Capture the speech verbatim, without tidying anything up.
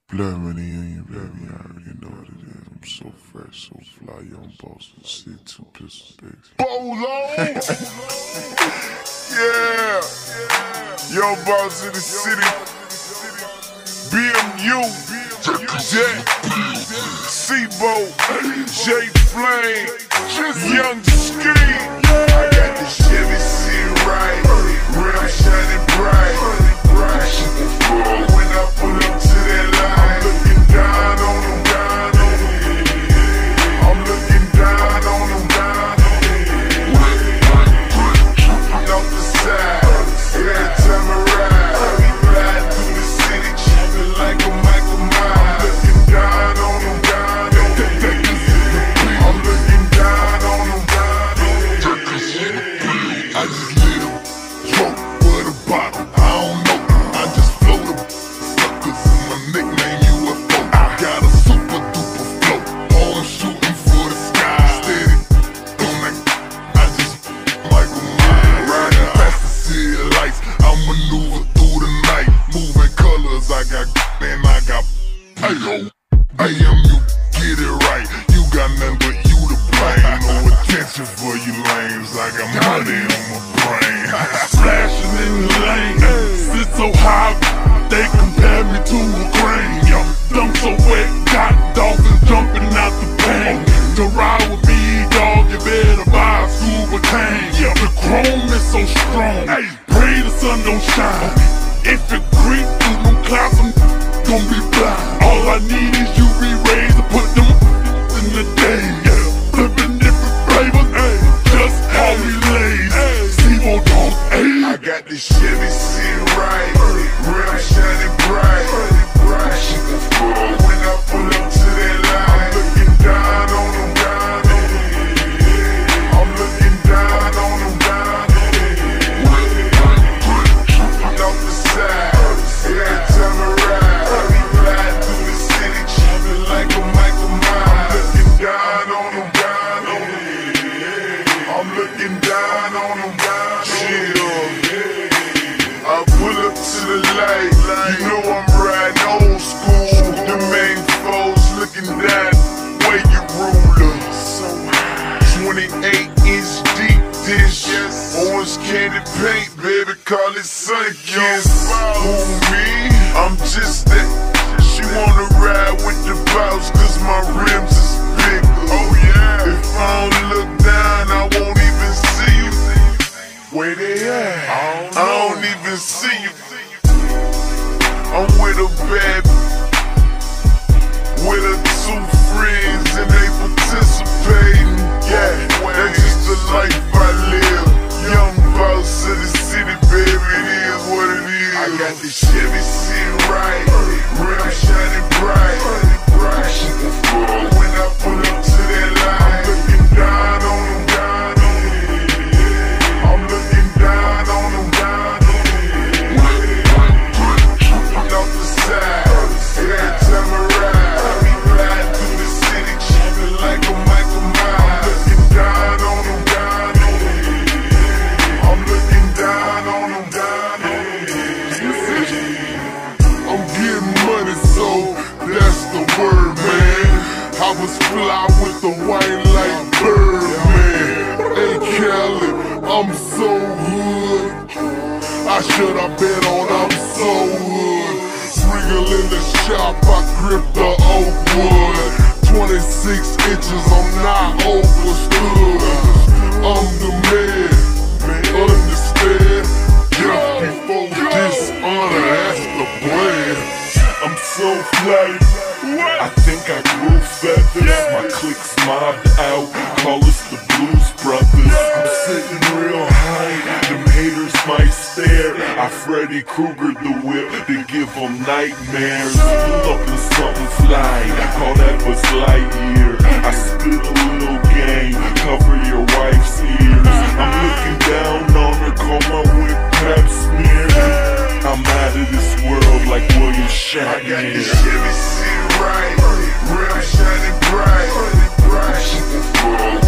Blood money union, baby. I already know what it is. I'm so fresh, so fly, young boss. Shit, two pistols, baby. Bolo! Yeah! Young boss in the city. B M U. Jet. Seaboat. J Flame. Young Ski. I got the Chevy sitting right. Rim shining bright. When I pull up to that line, I'm looking down on them, down on them. I'm looking down on them, down on them. Off the side, every time I ride, I be riding through the city, jumping like a Michael Myers. I'm looking down on them, down on them. I'm looking down on them, down on them. I just lit them, smoke with a bottle. I don't know. I just float them suckers in my nickname U F O. I got a super duper flow, all shooting for the sky. Steady on that, I just Michael Myers. Riding past the city lights, I maneuver through the night. Moving colors, I got and I got ayo. A M U, get it right. You got nothing but you to blame. No attention for you lames. I got money on my brain. Splashing in the lane, sit so high, they compare me to a crane. Yo, dump so wet, got dolphins jumping out the pain. To ride with me, dog, you better buy a scuba tank. Yeah, the chrome is so strong, pray the sun don't shine. If it creep through them clouds, I'm gon' be blind. All I need is U V rays to put them in the day. Yeah, flipping different flavors, ay, just how we lays. Seabow dog, ay. I got this Chevy sitting right, rim shining bright. When I pull up to that line, I'm looking down on them, down on them. I'm looking down on them, down on them. Off the side, every time I ride, I be riding through the city, jumping like a Michael Myers. I'm looking down on them, down on them. I'm looking down on them, down on them. I pull up to the light, you know I'm riding old school. The main foes looking down, way you ruler. twenty-eight inch deep dish, orange candy paint, baby, call it sun kiss. Who me? I'm just that. She wanna ride with the boss, cause my rims is big. Oh yeah. If I don't look down, I won't even see you. Where they at? I don't, I don't even see you. I'm with a bad, with her two friends and they participating. Yeah, that's just the life I live. Young boss of the city, baby, it is what it is. I got the Chevy sitting right, rim shining bright. When I pull up to that line, I'm looking down on them, down on them. I'm looking down on them, down on them. Off the side, every time I ride, I be riding through the city, jumping like a Michael Myers. I'm looking down on them, down on them. I'm looking down on them, down on them. I'm getting money, so that's the word, man. I was fly with the white like Birdman. Hey Kelly, I'm so hood. I should have been on, I'm so hood. Wriggle in the shop, I grip the oak wood. twenty-six inches, I'm not overstood. I'm the man, understand? Just before dishonor, that's the plan. I'm so fly, I think I grew feathers. My clique's mobbed out, call us the Blues Brothers. I'm sitting real high, them haters might stare. I Freddy Krueger the whip to give them nightmares. Pull up in something fly, call that Buzz Lightyear. I spit a little game, cover your wife's ears. I'm looking down on her, call my whip crap smear. I'm out of this world like William Shatner. I got the Chevy sitting right, rim shining bright.